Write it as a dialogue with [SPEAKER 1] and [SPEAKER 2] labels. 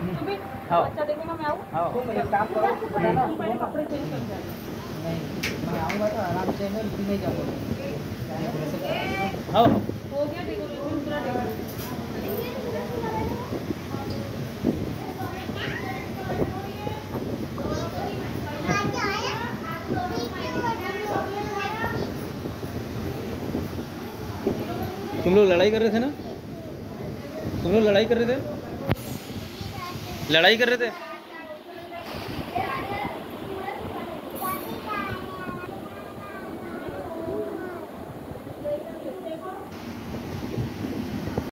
[SPEAKER 1] हाँ
[SPEAKER 2] अच्छा देखेगा मैं आऊँ।
[SPEAKER 1] हाँ
[SPEAKER 3] तुम एक काम करो, बनाना
[SPEAKER 2] तुम पहले कपड़े चेंज कर जाए।
[SPEAKER 3] नहीं, मैं आऊँगा तो आराम से मैं रुकी नहीं जाऊँगा।
[SPEAKER 1] हाँ
[SPEAKER 2] हो गया डेकोरेशन पूरा डेकोरेशन।
[SPEAKER 1] तुम लोग लड़ाई कर रहे थे ना, तुम लोग लड़ाई कर रहे थे, लड़ाई कर रहे थे।